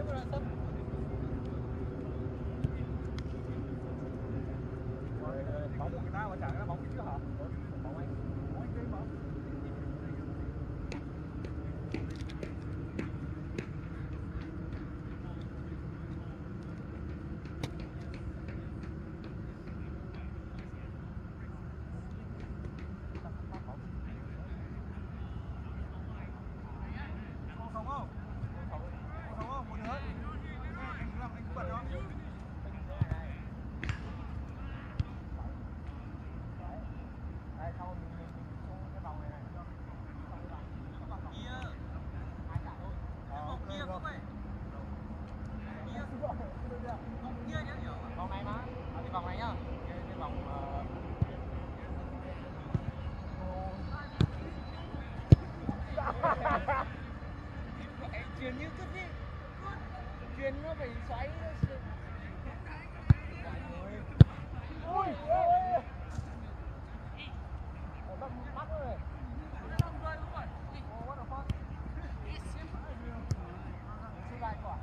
Bóng của người ta mà chẳng là bóng chứ hả? Bóng anh game mà. Vòng này mà, thì vòng này nhá. Cái vòng chuyền như cứt đi. Chuyền nó phải xoáy. Ui, mắt rồi. What the fuck? Sư lại quả.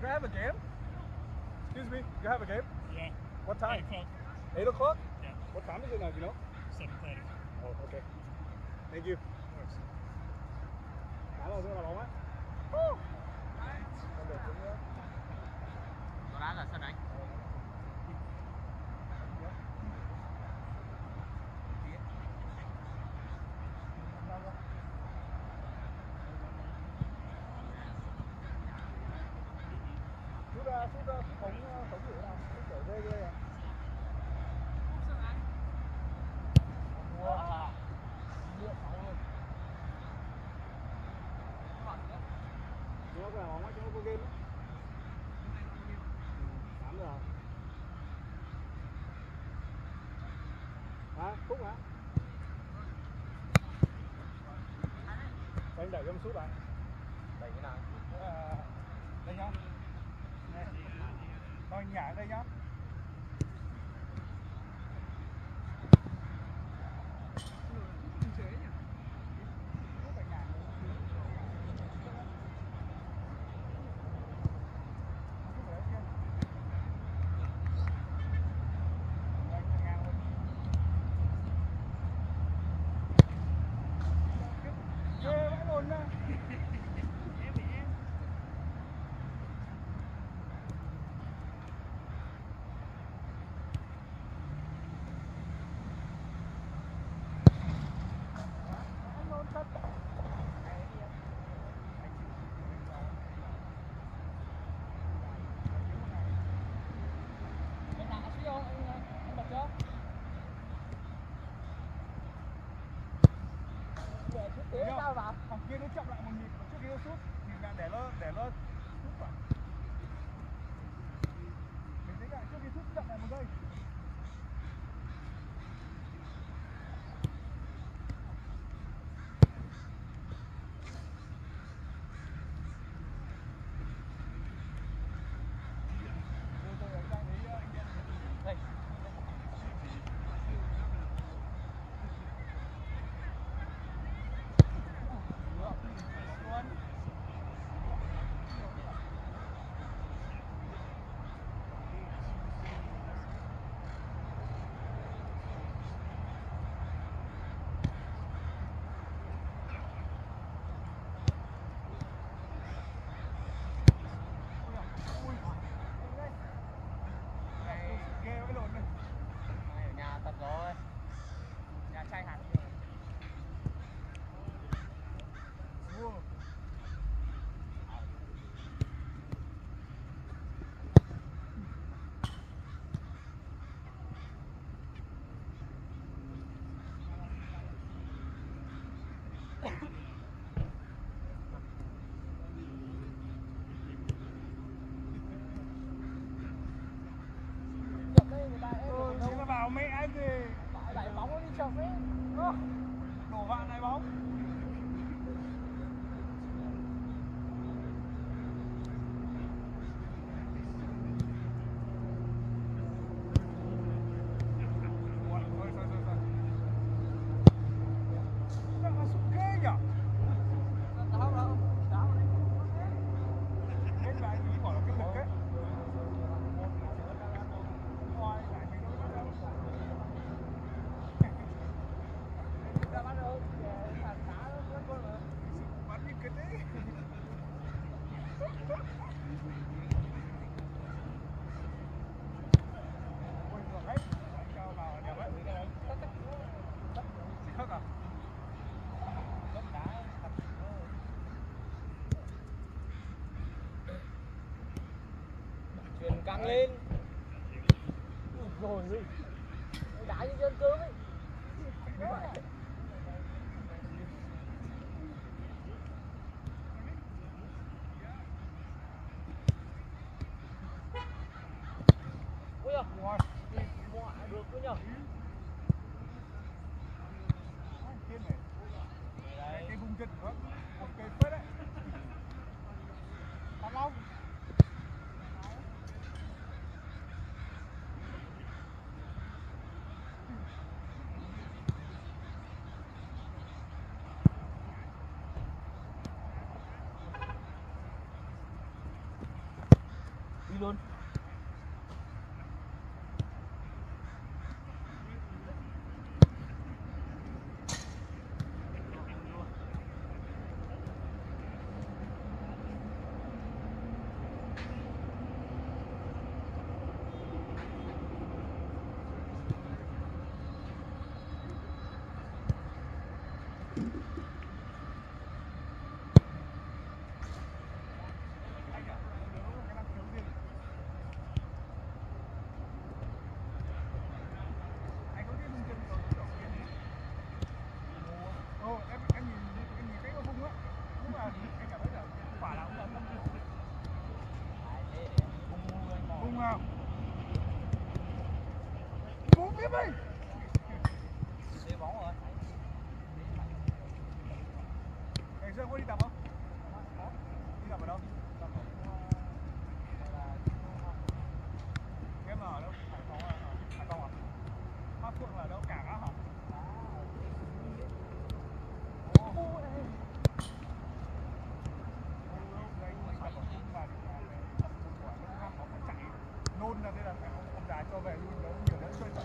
you have a game? Excuse me, you have a game? Yeah. What time? 8 o'clock. 8 o'clock? Yeah. What time is it now, do you know? 7:30. Oh, okay. Thank you. Đá vào giữa là bóng á. Con được đúng nữa. Có đá là sân đánh. Sút phóng dự nào, kiểu ghê ghê à. Chúng nó có là bóng á, chúng nó có game á. 8 giờ. Hả? Phúc hả? Anh đẩy cho em sút bạn. Đẩy cái nào? Đây nhá. Coi nhả đây nhá. Thằng kia nó chậm lại một nhịp trước khi nó sút thì là để nó sút vào. Mình thấy lại trước khi sút chậm lại một giây. Vào mẹ gì đẩy bóng nó đi chậm ấy, đổ vạn này bóng. Căng lên. Rồi đi. Đá như chân cơm ấy. Ôi giời, ngoại được nữa nhờ. Cái vùng chân của nó, một cây phết đấy. Tao long. luôn. Đi bóng rồi. Ngày xưa có đi tập không? Đi tập ở đâu? Em ở đâu? Hải Phòng à? Hải Phòng à? Hoa Phượng là đâu? Cảng á hả? Nôn là thế là phải ông già cho về luôn, nó nhiều đứa chơi tập.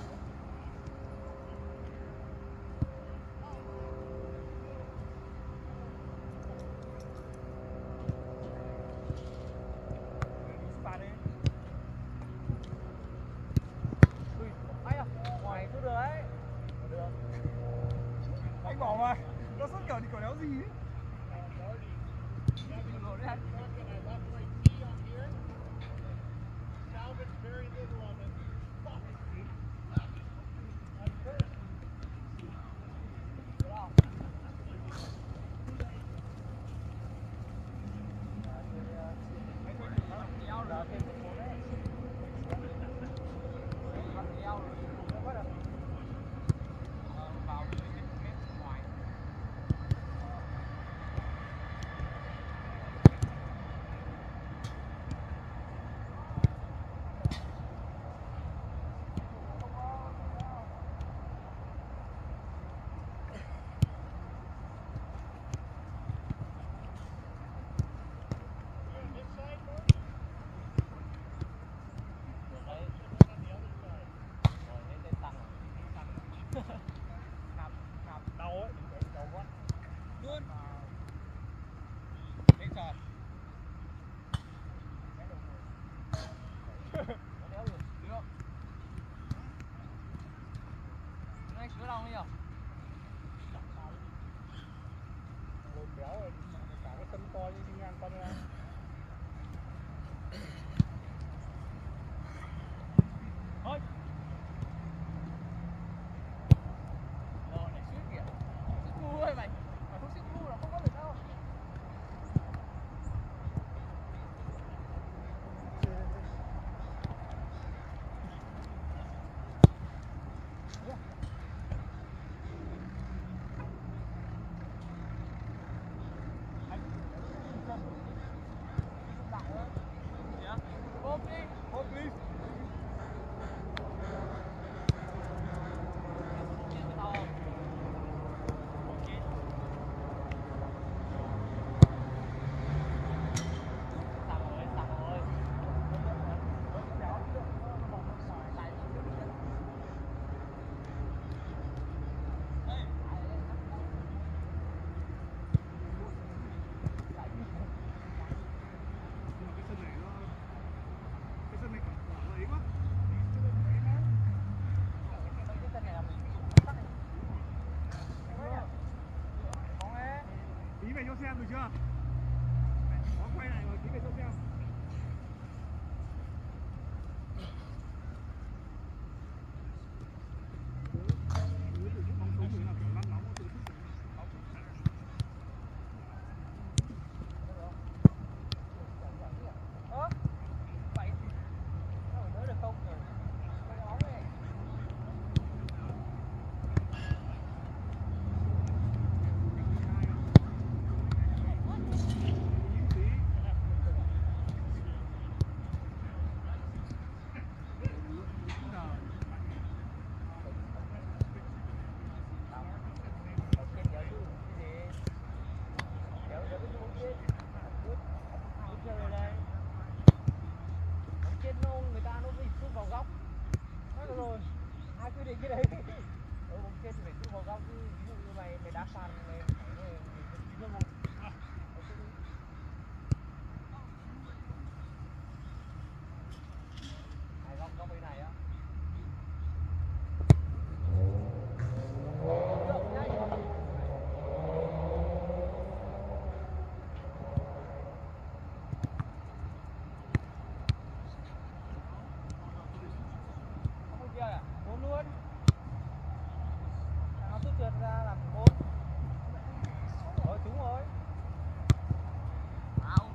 Anh bỏ mà, nó suốt kiểu thì kiểu đéo gì ấy. Xem được chưa? Có quay lại rồi, tí về cho xem. đá phan lên này góc bên này á. Trượt ra làm 4. Rồi trúng rồi. Out.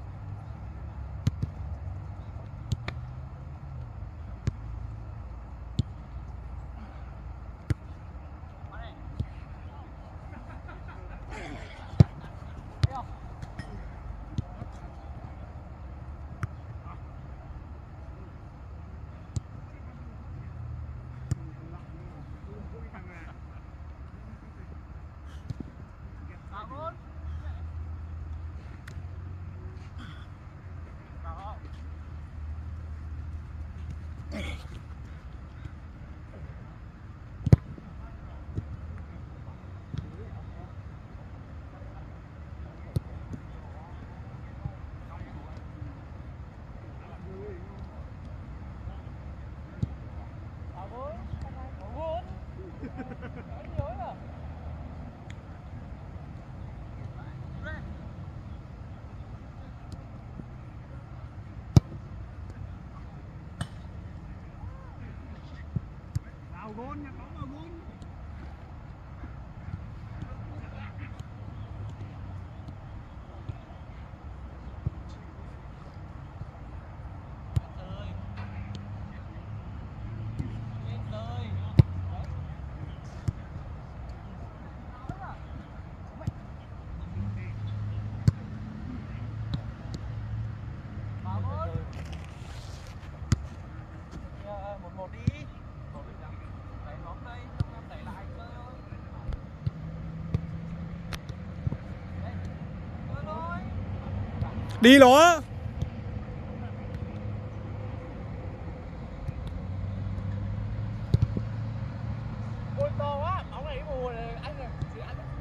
Gôn nha, có vào gôn. Đi nó. Ôi to quá, bóng này cái mùa này anh này, chỉ ăn